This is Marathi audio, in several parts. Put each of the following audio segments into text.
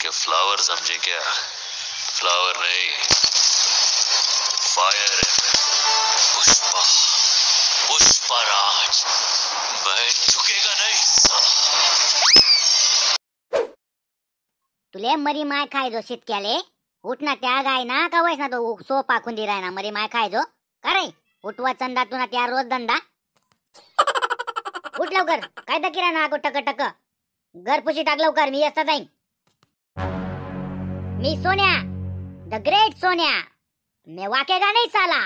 क्या फ्लावर समझे क्या? फ्लावर नहीं, फायर है। पुष्पा, पुष्पराज, मैं झुकेगा नहीं साला। तुले मरी माय खायजो शिटक्याले उठना त्या गाय ना का वैस ना तो सोपा खुंदी राय ना मरी माय खायजो का रे उठवा चंदा तुना त्या रोज धंदा उठ लवकर काय दकिरा ना टक टक घर पुशी टाक लवकर मी असता जाईन मी सोन्या द ग्रेट सोन्या मैं वाकेगा नहीं साला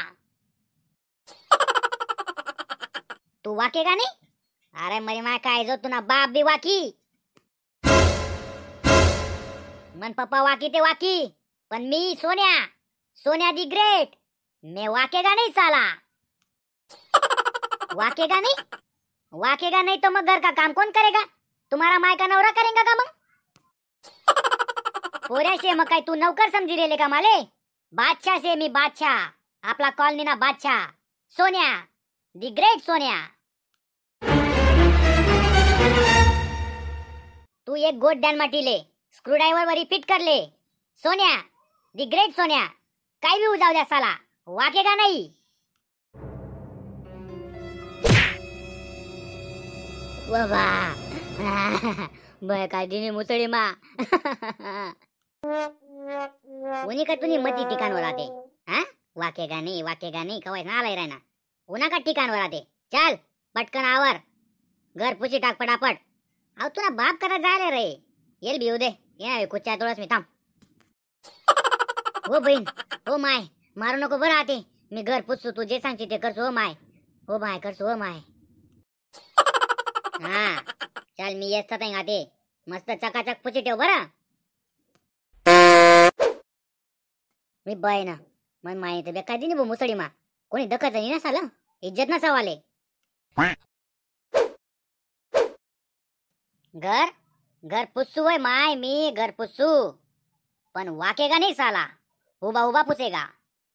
तू वाकेगा नहीं अरे मरी माय खायजो तुना बाप भी वाकी मन पप्पा वाकी ते वाकी पण मी सोन्या सोन्या दी ग्रेट मैं वाकेगा नहीं साला वाकेगा नहीं तो मग घर का काम कौन करेगा तुम्हारा माय का नवरा करेगा का मग पोऱ्या से मग काय तू नौकर समजी रेले का माले बादशाह से मी बादशाह आपला कॉलनी ना बादशाह सोन्या दी ग्रेट सोन्या तू एक गोट डॅन माटी ले स्क्रूड्रायव्हर वरी फिट कर ले सोन्या दी ग्रेट सोन्या काय भी उजाव द्या साला वाकेगा नहीं बाबा बय दिनी मुसळी मा उन्हीं का तुनी मती ठिकाणवर आते हाँ वाकेगा नहीं कवाय ना आलाय रायना उन्हा का ठिकाणवर आते चल पटकन आवर घर पुशी टाक पटापट अहो तुला बाप करा जायला रे येल भी दे ये कुच्च्या तोळस मी थांब हो बहीण हो माय मारू नको बरं आते मी घर पुसतो तू जे सांगते ते करसो हो माय करसो हो माय हा चल मी येत नाही आते मस्त चकाचक पुची ठेव बरं मी बाय ना मन माय ते बेकार दिनी बो मुसळी मा कोणी दखत नाही ना साला इज्जत ना सवाले घर पुसू होय माय मी घर पुसू पण वाकेगा नहीं साला उबा पुसेगा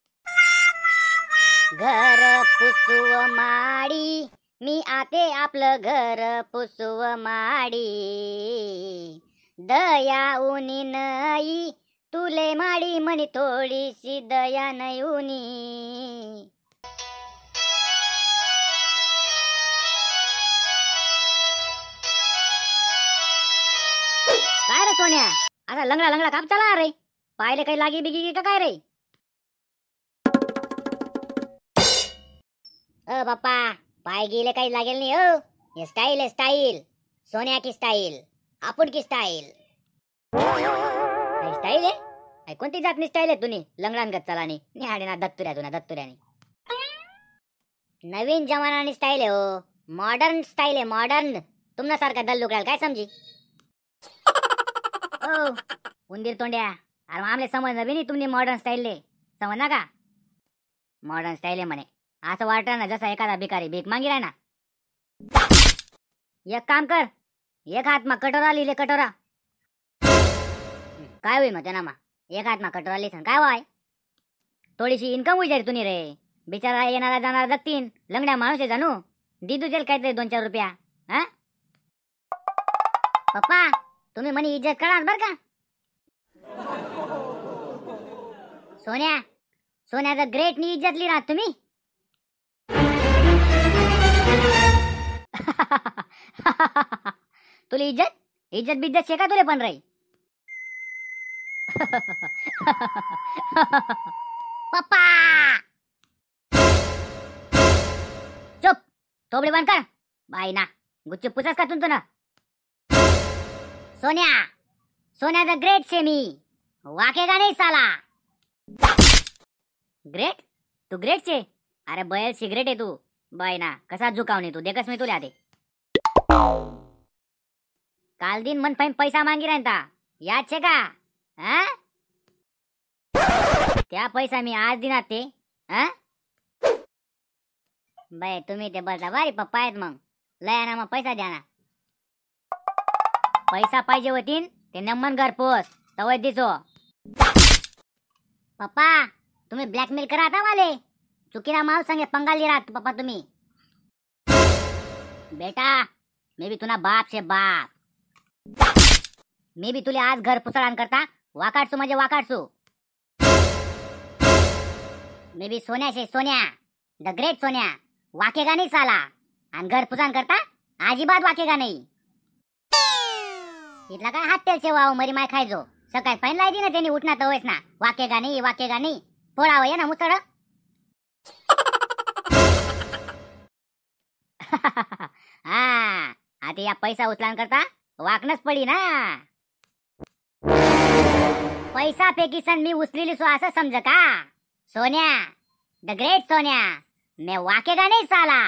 घर पुसू माडी मी आते आपलं घर पुसू माडी दया उनी नई तुले माडी म्हणी थोडीशी दया नाही उनी काय रे सोन्या आता लंगडा काप चला रे पायले काही लागी बिगी का काय रे बाप्पा पाय गेले काही लागेल नाही ये स्टाइल है स्टाइल सोन्या की स्टाइल आपण की स्टाइल स्टाइल है कोणती जातनी स्टाइल आहे तुनी लंगडांगत चलानी निहाडे ना दत्तुऱ्याने नवीन जमानानी स्टाइल है हो मॉडर्न स्टाइल है मॉडर्न तुमना सारखा दल्लुकडाल काय समजी ओ उंदीर तोंड्या अरे आमले समजणार बी नाही तुम्ही मॉडर्न स्टाईल ले समज ना का मॉडर्न स्टाईल आहे म्हणे असं वाटतं ना जसा एखादा भिकारी भीक मागी राय ना एक काम कर एक हात मा कटोरा लिहिले कटोरा काय होई मग त्यांना मा एक हात मा कटोरा लिहिसन काय वाय थोडीशी इन्कम विचार तुम्ही रे बिचारा येणारा जाणारा दत्तीन लंगड्या माणूस आहे जाणू दिदू जेल काहीतरी 2-4 रुपया हा पप्पा तुम्ही म्हणे इज्जत करा बर का सोन्या द ग्रेट नी इज्जत ली राहत तुम्ही तुला इज्जत बिज्जत शेका तुले पण राही पप्पा चुप थोबडी बंद कर बाई ना गुच्छ पुसस का तुम तो ना सोन्या द ग्रेट से मी वाकेगा नहीं साला ग्रेट तू ग्रेट से अरे बैल सिगरेट है तू बाय ना कसा झुकावणे तू देखस मी तुला आदे काल दिन मन फाईन पैसा मांगी राहता याद छे का हा त्या पैसा मी आज दिनात ते हा बाय तुम्ही ते बसा बारी पप्पा आहेत मग लया ना मग पैसा द्या ना पैसा पाहिजे होतीन ते नम्मन घर पोस तवय दिसो पप्पा तुम्ही ब्लॅकमेल करा आता माले चुकीना माव संगे पंगाल राहत पप्पा तुम्ही बेटा मैं भी तुना बाप से बाप मी बी तुले आज घर पुसळान करता वाकाडसू म्हणजे वाकाडसू. मी बी सोन्या शे सोन्या, द ग्रेट सोन्या. वाकेगा नाही साला. आणि घर पुसान करता अजिबात वाकेगा नाही. इथला काय हात तेल वाव मरी माय खायचो. सकाळी पाहिन लायदी ना त्यांनी उठना तवयस ना. वाकेगा नाही पोळावं ये ना मुतड. हा आता या पैसा उचलान करता वाकणच पडी ना. पैसा पैकी सन मी उचलेली सो असं समज का. सोन्या, द ग्रेट सोन्या, मैं वाकेगा नहीं साला.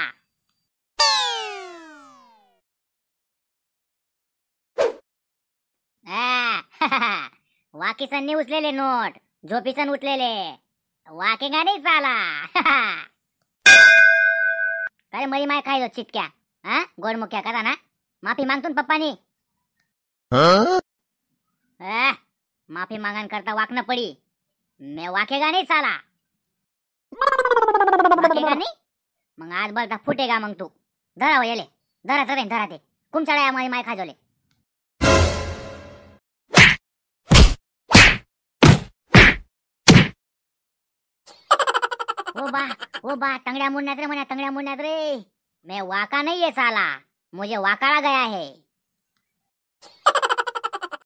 वाकीसन नाही उचलेले नोट, झोपीसन उचलेले. वाकेगा नाही साला. काय मरी माय खायचो चिटक्या. हा गोडमुख्या करा ना. माफी मागतून पप्पानी. माफी मागन करता वाकणं पडी. मैं वाकेगा नहीं साला. वाकेगा नहीं मग आज बघता फुटेगा मग तू. धरा येले धरा ते कुमचाळा मरी माय खाजोले. ओ बा तंगड्या मुड़न्यात रे. मैं वाका नहीं है साला. मुझे वाकाड़ा गया है.